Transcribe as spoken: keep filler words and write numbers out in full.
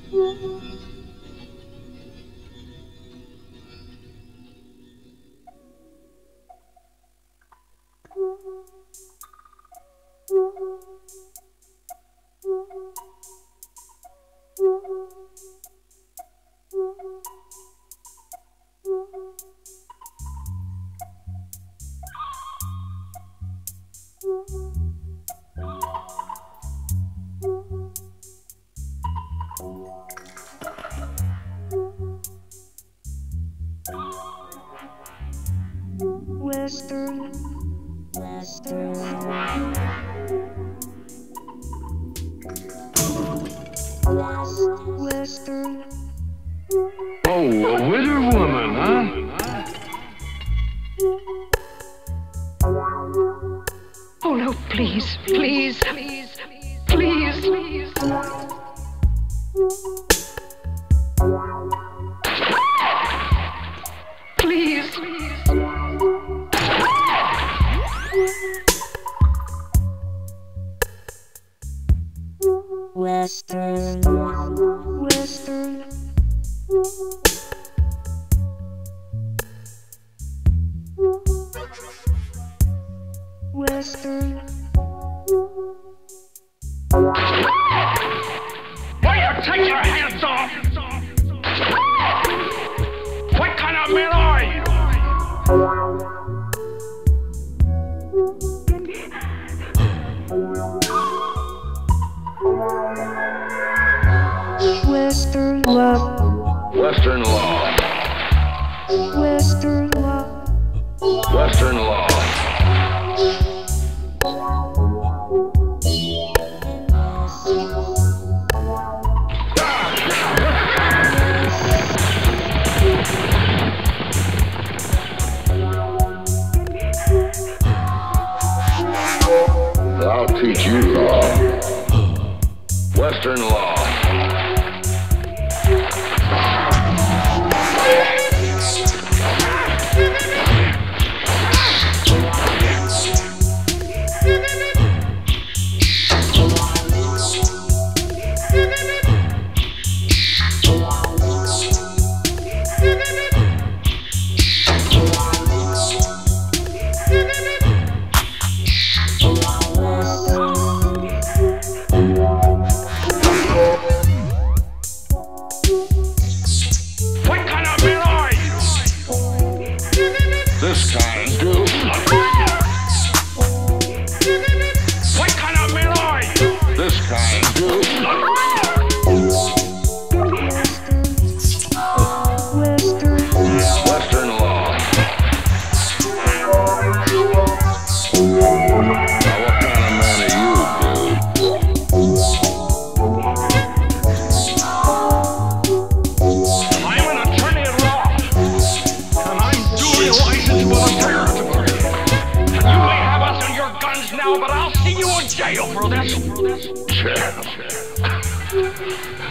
Western, Western, Western. Oh, a widow woman, huh? Oh no, please, please, please, please, please. Please, please. Western, Western. Western. Will you take your hands off? What kind of man are you? Western law. Western law. Western law. Western law. I'll teach you law. Western law. This kind do. What kind of man are you? This kind do. Western law. Now what kind of man are you, dude? I'm an attorney at law, and I'm duly licensed for the territory. You may have us and your guns now, but I'll see you in jail for this. Jail.